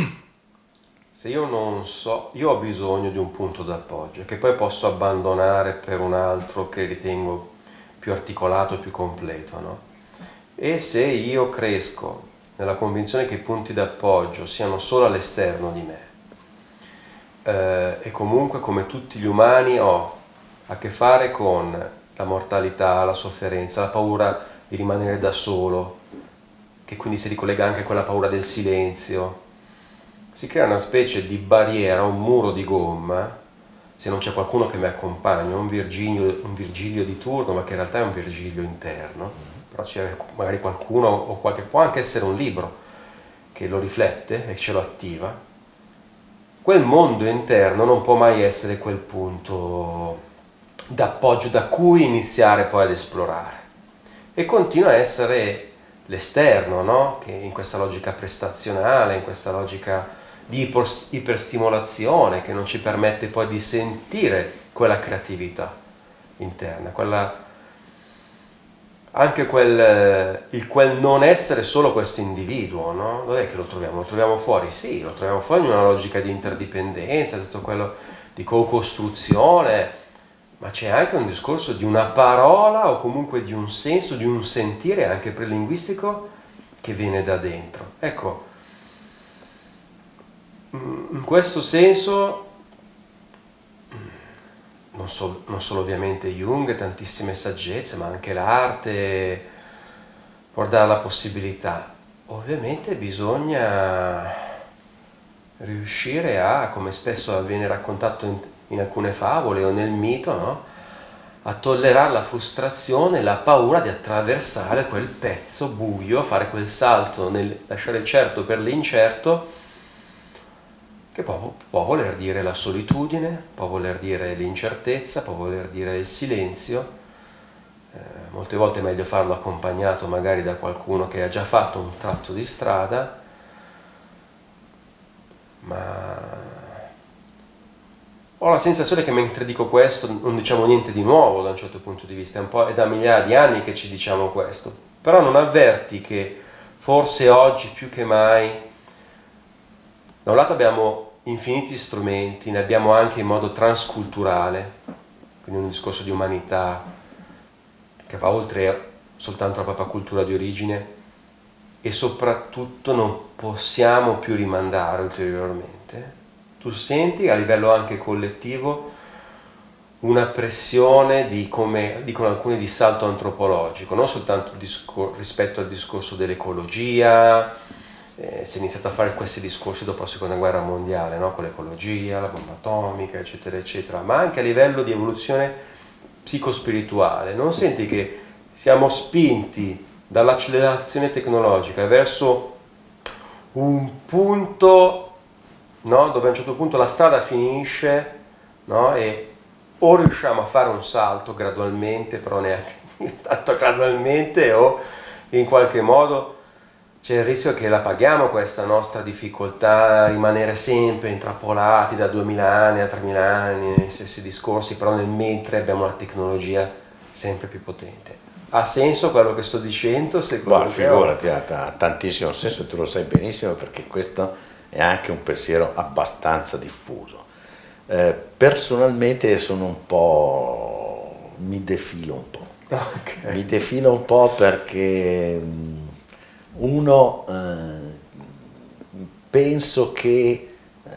se io non so, io ho bisogno di un punto d'appoggio che poi posso abbandonare per un altro che ritengo più articolato e più completo, no? E se io cresco nella convinzione che i punti d'appoggio siano solo all'esterno di me, eh, e comunque come tutti gli umani ho a che fare con la mortalità, la sofferenza, la paura di rimanere da solo, che quindi si ricollega anche a quella paura del silenzio. Si crea una specie di barriera, un muro di gomma, se non c'è qualcuno che mi accompagna, un Virgilio, un Virgilio di turno, ma che in realtà è un Virgilio interno, però c'è magari qualcuno o qualche, può anche essere un libro che lo riflette e ce lo attiva. Quel mondo interno non può mai essere quel punto d'appoggio da cui iniziare poi ad esplorare, e continua a essere l'esterno, no? Che in questa logica prestazionale, in questa logica di iperstimolazione che non ci permette poi di sentire quella creatività interna, quella, anche quel, il quel non essere solo questo individuo, no? Dov'è che lo troviamo? Lo troviamo fuori? Sì, lo troviamo fuori in una logica di interdipendenza, tutto quello di co-costruzione, ma c'è anche un discorso di una parola o comunque di un senso, di un sentire anche prelinguistico che viene da dentro. Ecco, in questo senso, non, so, non solo ovviamente Jung, tantissime saggezze, ma anche l'arte può dare la possibilità. Ovviamente bisogna riuscire a, come spesso viene raccontato in, in alcune favole o nel mito, no? A tollerare la frustrazione, la paura di attraversare quel pezzo buio, fare quel salto, nel lasciare il certo per l'incerto, che può, può voler dire la solitudine, può voler dire l'incertezza, può voler dire il silenzio. Eh, molte volte è meglio farlo accompagnato magari da qualcuno che ha già fatto un tratto di strada, ma ho la sensazione che mentre dico questo non diciamo niente di nuovo da un certo punto di vista, è un po' è da migliaia di anni che ci diciamo questo, però non avverti che forse oggi più che mai da un lato abbiamo infiniti strumenti, ne abbiamo anche in modo transculturale, quindi un discorso di umanità che va oltre soltanto la propria cultura di origine, e soprattutto non possiamo più rimandare ulteriormente. Tu senti a livello anche collettivo una pressione di, come dicono alcuni, di salto antropologico, non soltanto rispetto al discorso dell'ecologia. Eh, si è iniziato a fare questi discorsi dopo la seconda guerra mondiale, no? Con l'ecologia, la bomba atomica, eccetera, eccetera, ma anche a livello di evoluzione psicospirituale. Non senti che siamo spinti dall'accelerazione tecnologica verso un punto, no? Dove a un certo punto la strada finisce, no? E o riusciamo a fare un salto gradualmente, però neanche tanto gradualmente, o in qualche modo c'è il rischio che la paghiamo questa nostra difficoltà a rimanere sempre intrappolati da duemila anni a tremila anni nei stessi discorsi, però nel mentre abbiamo una tecnologia sempre più potente. Ha senso quello che sto dicendo? Bah, figurati, ha tantissimo senso, tu lo sai benissimo, perché questo è anche un pensiero abbastanza diffuso. Eh, personalmente sono un po'... mi defilo un po'. Okay. Mi defilo un po' perché... Uno, eh, penso che,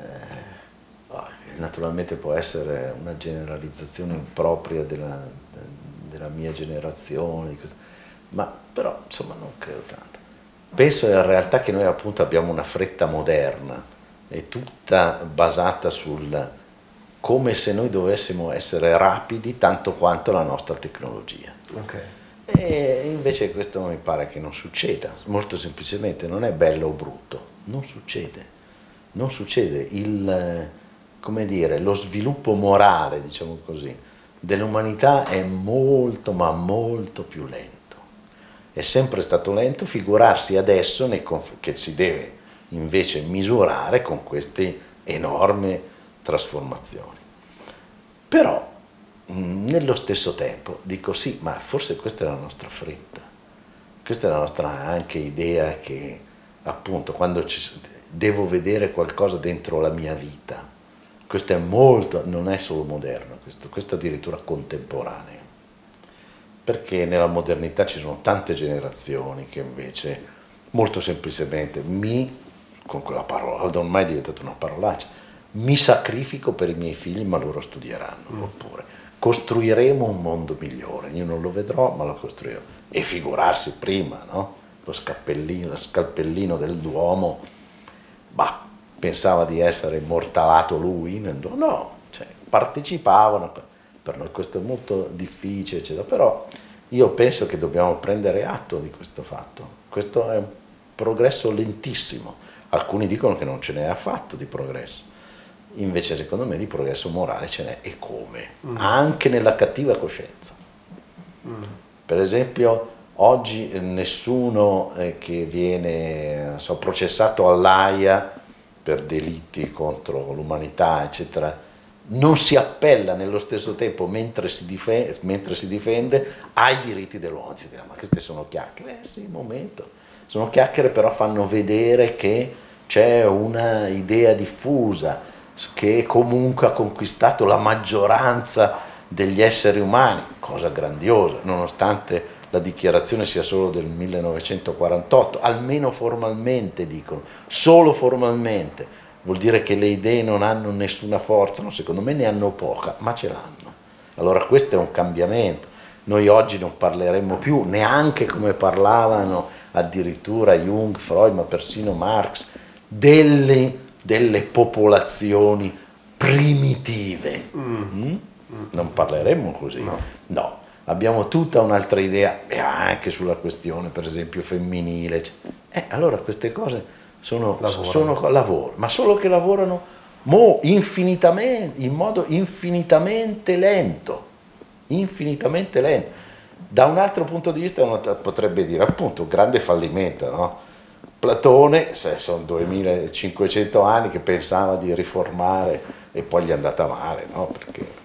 eh, naturalmente può essere una generalizzazione impropria della, della mia generazione, ma però insomma non credo tanto. Penso in realtà che noi appunto abbiamo una fretta moderna, è tutta basata sul come se noi dovessimo essere rapidi tanto quanto la nostra tecnologia. Okay. E invece questo mi pare che non succeda, molto semplicemente non è bello o brutto, non succede, non succede, il, come dire, lo sviluppo morale, diciamo così, dell'umanità è molto ma molto più lento, è sempre stato lento, figurarsi adesso nei che si deve invece misurare con queste enormi trasformazioni. Però nello stesso tempo dico sì, ma forse questa è la nostra fretta, questa è la nostra anche idea che appunto quando ci, devo vedere qualcosa dentro la mia vita, questo è molto, non è solo moderno, questo, questo è addirittura contemporaneo, perché nella modernità ci sono tante generazioni che invece molto semplicemente mi, con quella parola, ormai è diventata una parolaccia, mi sacrifico per i miei figli ma loro studieranno, mm. oppure costruiremo un mondo migliore, io non lo vedrò ma lo costruirò. E figurarsi prima, no? Lo scalpellino, lo scalpellino del Duomo, bah, pensava di essere immortalato lui nel Duomo, no, cioè, partecipavano, per noi questo è molto difficile, eccetera. Però io penso che dobbiamo prendere atto di questo fatto, questo è un progresso lentissimo, alcuni dicono che non ce n'è affatto di progresso, invece secondo me di progresso morale ce n'è, e come? Mm. Anche nella cattiva coscienza. Mm. Per esempio oggi nessuno eh, che viene so, processato all'Aia per delitti contro l'umanità, eccetera, non si appella nello stesso tempo, mentre si difende, mentre si difende ai diritti dell'uomo. Si dirà, ma queste sono chiacchiere? Eh sì, un momento. Sono chiacchiere, però fanno vedere che c'è una idea diffusa che comunque ha conquistato la maggioranza degli esseri umani, cosa grandiosa, nonostante la dichiarazione sia solo del millenovecentoquarantotto, almeno formalmente dicono, solo formalmente. Vuol dire che le idee non hanno nessuna forza, no, secondo me ne hanno poca, ma ce l'hanno. Allora questo è un cambiamento. Noi oggi non parleremmo più, neanche come parlavano addirittura Jung, Freud, ma persino Marx, delle, delle popolazioni primitive. Mm. Mm? Non parleremmo così. No. No. Abbiamo tutta un'altra idea, anche sulla questione per esempio femminile. Eh, allora queste cose sono, sono lavoro, ma solo che lavorano mo infinitamente, in modo infinitamente lento, infinitamente lento. Da un altro punto di vista uno potrebbe dire appunto un grande fallimento, no? Platone, se sono duemilacinquecento anni che pensava di riformare e poi gli è andata male, no? Perché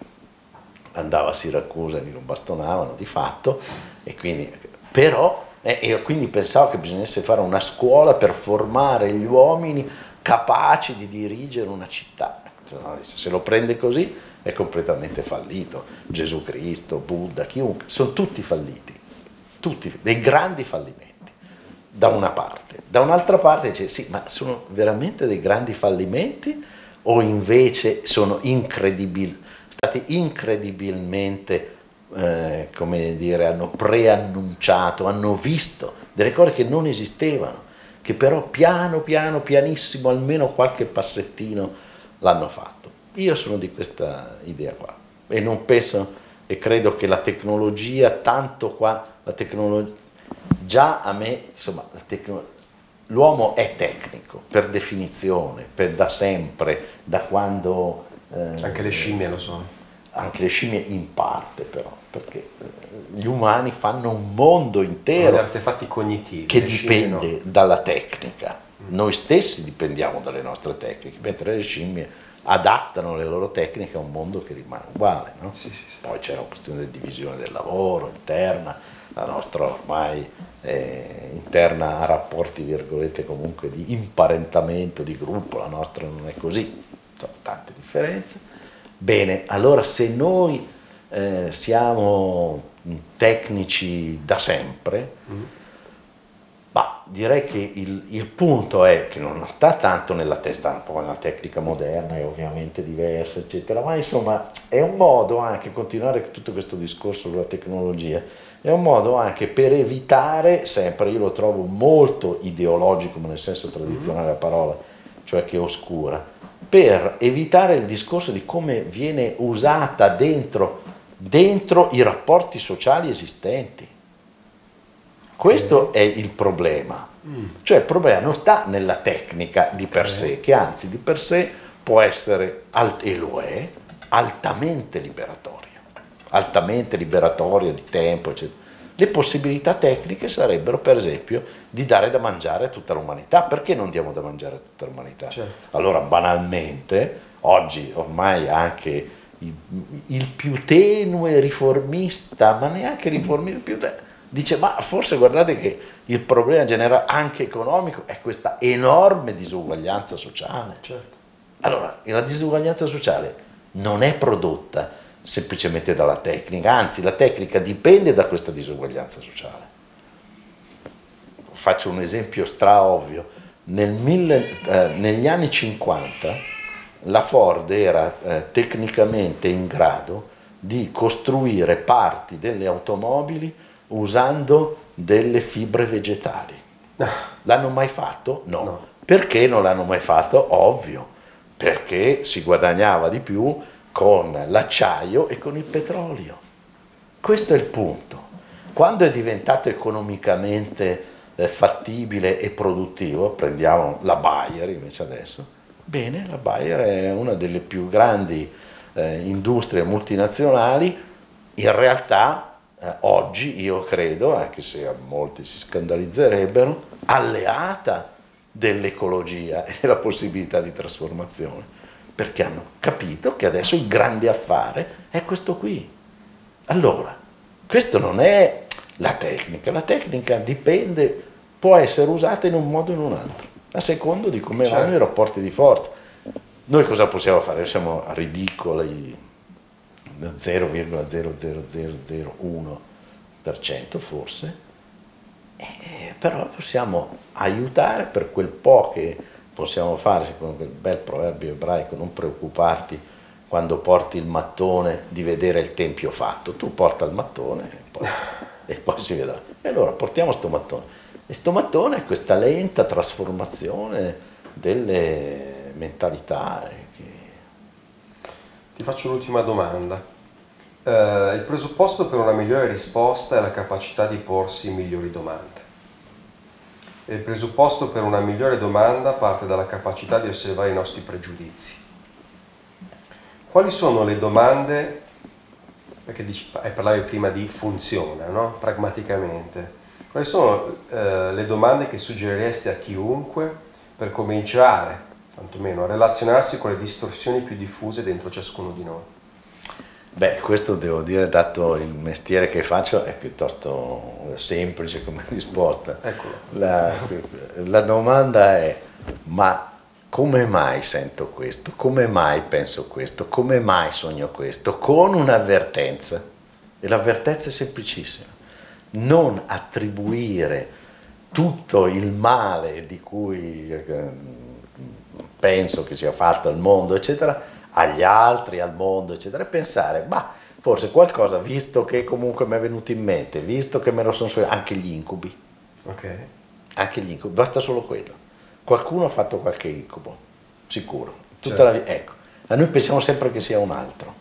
andava a Siracusa e gli non bastonavano di fatto, e quindi, però eh, io quindi pensavo che bisognasse fare una scuola per formare gli uomini capaci di dirigere una città. Se lo prende così è completamente fallito. Gesù Cristo, Buddha, chiunque, sono tutti falliti, tutti dei grandi fallimenti, da una parte. Da un'altra parte dice, sì, ma sono veramente dei grandi fallimenti o invece sono incredibili, stati incredibilmente, eh, come dire, hanno preannunciato, hanno visto delle cose che non esistevano, che però piano piano, pianissimo, almeno qualche passettino l'hanno fatto. Io sono di questa idea qua e non penso e credo che la tecnologia, tanto qua, la tecnologia, già a me, insomma, l'uomo è tecnico per definizione, per da sempre, da quando... Eh, anche le scimmie lo sono. Anche le scimmie in parte però, perché gli umani fanno un mondo intero, gli artefatti cognitivi che dipende no. dalla tecnica. Mm. Noi stessi dipendiamo dalle nostre tecniche, mentre le scimmie adattano le loro tecniche a un mondo che rimane uguale, no? Sì, sì, sì. Poi c'è una questione di divisione del lavoro interna, la nostra ormai è interna a rapporti virgolette comunque di imparentamento di gruppo, la nostra non è così, sono tante differenze. Bene, allora se noi eh, siamo tecnici da sempre, mm. bah, direi che il, il punto è che non sta tanto nella testa, un po' nella tecnica moderna, è ovviamente diversa, eccetera, ma insomma è un modo anche, continuare tutto questo discorso sulla tecnologia, è un modo anche per evitare, sempre, io lo trovo molto ideologico, ma nel senso tradizionale della parola, cioè che è oscura, per evitare il discorso di come viene usata dentro, dentro i rapporti sociali esistenti. Questo mm. è il problema. Mm. Cioè il problema non sta nella tecnica di per sé, che anzi di per sé può essere, e lo è, altamente liberatoria. Altamente liberatoria di tempo, eccetera. Le possibilità tecniche sarebbero, per esempio, di dare da mangiare a tutta l'umanità. Perché non diamo da mangiare a tutta l'umanità? Certo. Allora, banalmente, oggi ormai anche il, il più tenue riformista, ma neanche riformista, più tenue, dice, ma forse guardate che il problema generale, anche economico, è questa enorme disuguaglianza sociale. Certo. Allora, la disuguaglianza sociale non è prodotta semplicemente dalla tecnica, anzi la tecnica dipende da questa disuguaglianza sociale. Faccio un esempio straovvio, Nel mille, eh, negli anni cinquanta la Ford era eh, tecnicamente in grado di costruire parti delle automobili usando delle fibre vegetali. L'hanno mai fatto? No. No. Perché non l'hanno mai fatto? Ovvio, perché si guadagnava di più con l'acciaio e con il petrolio. Questo è il punto. Quando è diventato economicamente eh, fattibile e produttivo, prendiamo la Bayer invece adesso, bene, la Bayer è una delle più grandi eh, industrie multinazionali, in realtà eh, oggi io credo, anche se molti si scandalizzerebbero, alleata dell'ecologia e della possibilità di trasformazione, perché hanno capito che adesso il grande affare è questo qui. Allora, questo non è la tecnica, la tecnica dipende, può essere usata in un modo o in un altro, a secondo di come certo. vanno i rapporti di forza. Noi cosa possiamo fare? Siamo ridicoli, zero virgola zero zero zero zero uno per cento forse, eh, però possiamo aiutare per quel po' che possiamo fare, secondo quel bel proverbio ebraico, non preoccuparti quando porti il mattone di vedere il tempio fatto, tu porta il mattone e poi, e poi si vedrà. E allora portiamo sto mattone. E sto mattone è questa lenta trasformazione delle mentalità. Che... Ti faccio l'ultima domanda. Uh, il presupposto per una migliore risposta è la capacità di porsi migliori domande. E il presupposto per una migliore domanda parte dalla capacità di osservare i nostri pregiudizi. Quali sono le domande, perché dici, parlavi prima di funziona, no? Pragmaticamente, quali sono eh, le domande che suggeriresti a chiunque per cominciare, quantomeno, a relazionarsi con le distorsioni più diffuse dentro ciascuno di noi? Beh, questo devo dire, dato il mestiere che faccio, è piuttosto semplice come risposta. Eccolo. La, la domanda è, ma come mai sento questo? Come mai penso questo? Come mai sogno questo? Con un'avvertenza. E l'avvertenza è semplicissima. Non attribuire tutto il male di cui penso che sia fatto al mondo, eccetera, agli altri, al mondo, eccetera, e pensare, ma forse qualcosa, visto che comunque mi è venuto in mente, visto che me lo sono sognato, anche gli incubi. Ok. Anche gli incubi, basta solo quello. Qualcuno ha fatto qualche incubo, sicuro. Tutta certo. la vita, ecco. Ma noi pensiamo sempre che sia un altro.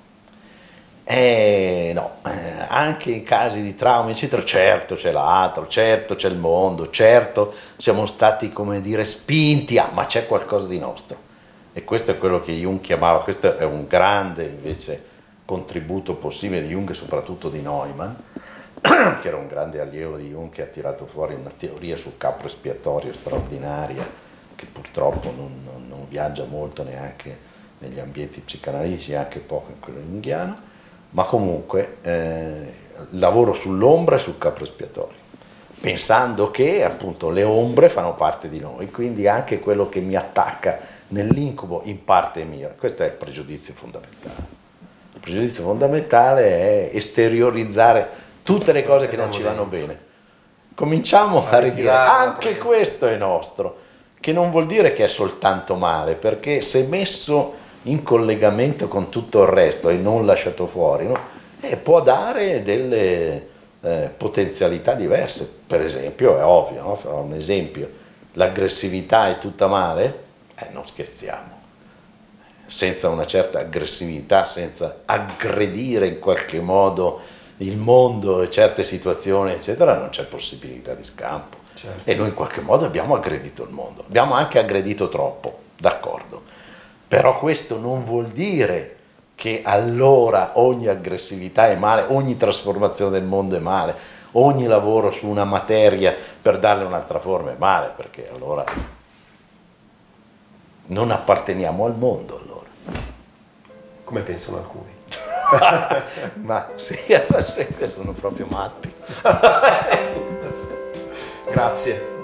Eh, no, eh, anche in casi di traumi, eccetera, certo c'è l'altro, certo c'è il mondo, certo siamo stati, come dire, spinti a, ma c'è qualcosa di nostro. E questo è quello che Jung chiamava, questo è un grande invece contributo possibile di Jung e soprattutto di Neumann, che era un grande allievo di Jung, che ha tirato fuori una teoria sul capro espiatorio straordinaria, che purtroppo non, non, non viaggia molto neanche negli ambienti psicanalitici, anche poco in quello junghiano, ma comunque eh, lavoro sull'ombra e sul capro espiatorio, pensando che appunto le ombre fanno parte di noi, quindi anche quello che mi attacca nell'incubo in parte è mio. Questo è il pregiudizio fondamentale. Il pregiudizio fondamentale è esteriorizzare tutte le cose che non ci vanno bene. Cominciamo a ridire, anche questo è nostro, che non vuol dire che è soltanto male, perché se messo in collegamento con tutto il resto e non lasciato fuori, no? eh, può dare delle eh, potenzialità diverse. Per esempio, è ovvio, no? Farò un esempio, l'aggressività è tutta male? Eh, non scherziamo. Senza una certa aggressività, senza aggredire in qualche modo il mondo e certe situazioni, eccetera, non c'è possibilità di scampo. Certo. E noi in qualche modo abbiamo aggredito il mondo. Abbiamo anche aggredito troppo, d'accordo. Però questo non vuol dire che allora ogni aggressività è male, ogni trasformazione del mondo è male, ogni lavoro su una materia per darle un'altra forma è male, perché allora non apparteniamo al mondo, allora. Come pensano alcuni. Ma sì, sono proprio matti. Grazie.